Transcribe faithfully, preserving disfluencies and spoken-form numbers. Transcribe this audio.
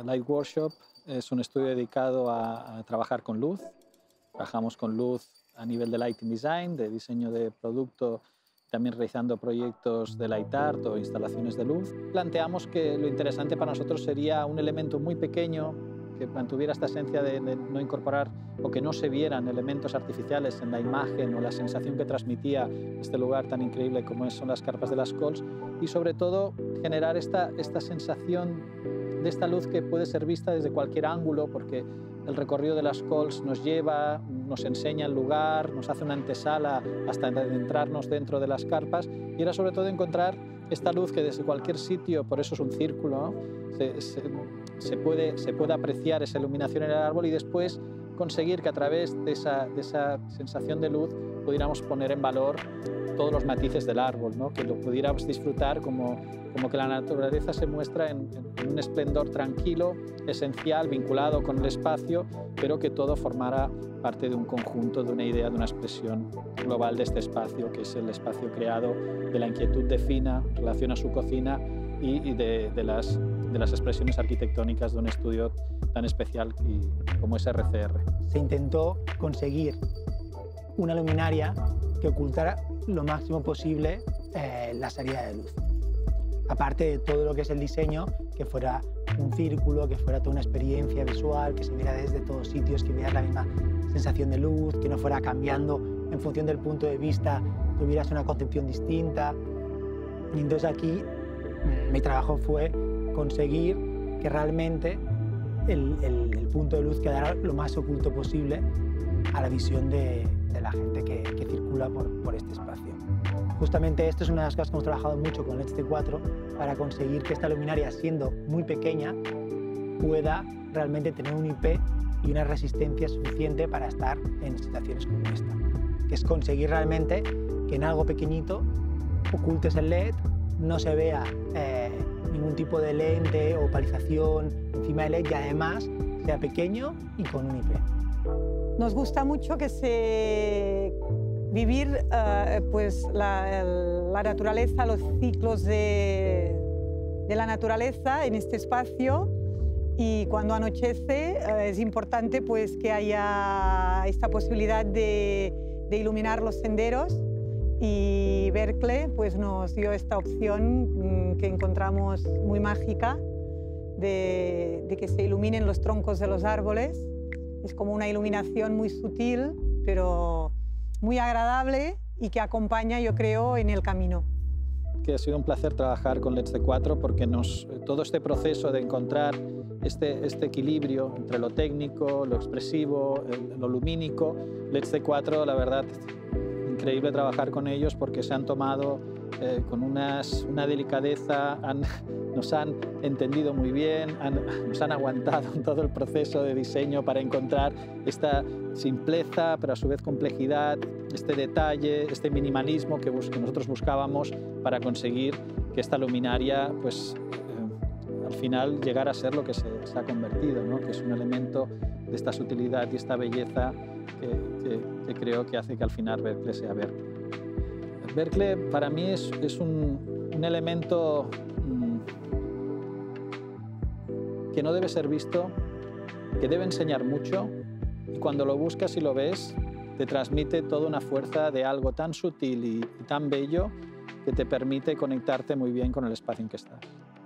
Light Workshop es un estudio dedicado a, a trabajar con luz. Trabajamos con luz a nivel de lighting design, de diseño de producto, también realizando proyectos de light art o instalaciones de luz. Planteamos que lo interesante para nosotros sería un elemento muy pequeño que mantuviera esta esencia de, de no incorporar o que no se vieran elementos artificiales en la imagen o la sensación que transmitía este lugar tan increíble como son las carpas de las Cols, y sobre todo generar esta, esta sensación de esta luz que puede ser vista desde cualquier ángulo, porque el recorrido de las Cols nos lleva, nos enseña el lugar, nos hace una antesala hasta adentrarnos dentro de las carpas, y era sobre todo encontrar esta luz que desde cualquier sitio, por eso es un círculo, ¿no? se, se, se, puede, se puede apreciar esa iluminación en el árbol y después conseguir que a través de esa, de esa sensación de luz pudiéramos poner en valor todos los matices del árbol, ¿no? Que lo pudiéramos disfrutar como, como que la naturaleza se muestra en, en un esplendor tranquilo, esencial, vinculado con el espacio, pero que todo formara parte de un conjunto, de una idea, de una expresión global de este espacio, que es el espacio creado de la inquietud de Fina en relación a su cocina y, y de, de, las, de las expresiones arquitectónicas de un estudio tan especial y, como es R C R. Se intentó conseguir una luminaria que ocultara lo máximo posible eh, la salida de luz. Aparte de todo lo que es el diseño, que fuera un círculo, que fuera toda una experiencia visual, que se viera desde todos sitios, que hubiera la misma sensación de luz, que no fuera cambiando en función del punto de vista, que hubieras una concepción distinta. Y entonces aquí mi trabajo fue conseguir que realmente el, el, el punto de luz quedara lo más oculto posible a la visión de, de la gente que, que circula por, por este espacio. Justamente esto es una de las cosas que hemos trabajado mucho con L E D C cuatro para conseguir que esta luminaria, siendo muy pequeña, pueda realmente tener un I P y una resistencia suficiente para estar en situaciones como esta, que es conseguir realmente que en algo pequeñito ocultes el L E D, no se vea eh, ningún tipo de lente o opalización encima del L E D y además sea pequeño y con un I P. Nos gusta mucho que se vivir uh, pues la, el, la naturaleza, los ciclos de, de la naturaleza en este espacio, y cuando anochece uh, es importante pues que haya esta posibilidad de, de iluminar los senderos, y Berkeley pues nos dio esta opción mmm, que encontramos muy mágica de, de que se iluminen los troncos de los árboles. Es como una iluminación muy sutil, pero muy agradable y que acompaña, yo creo, en el camino. Que ha sido un placer trabajar con L E D C cuatro porque nos, todo este proceso de encontrar este, este equilibrio entre lo técnico, lo expresivo, el, lo lumínico, L E D C cuatro, la verdad, increíble trabajar con ellos porque se han tomado eh, con unas, una delicadeza, han, nos han entendido muy bien, han, nos han aguantado en todo el proceso de diseño para encontrar esta simpleza, pero a su vez complejidad, este detalle, este minimalismo que, bus que nosotros buscábamos para conseguir que esta luminaria, pues, eh, al final llegara a ser lo que se, se ha convertido, ¿no? Que es un elemento de esta sutilidad y esta belleza que, que, que creo que hace que al final Berkeley sea Berkeley. Berkeley para mí es, es un, un elemento mmm, que no debe ser visto, que debe enseñar mucho, y cuando lo buscas y lo ves, te transmite toda una fuerza de algo tan sutil y, y tan bello que te permite conectarte muy bien con el espacio en que estás.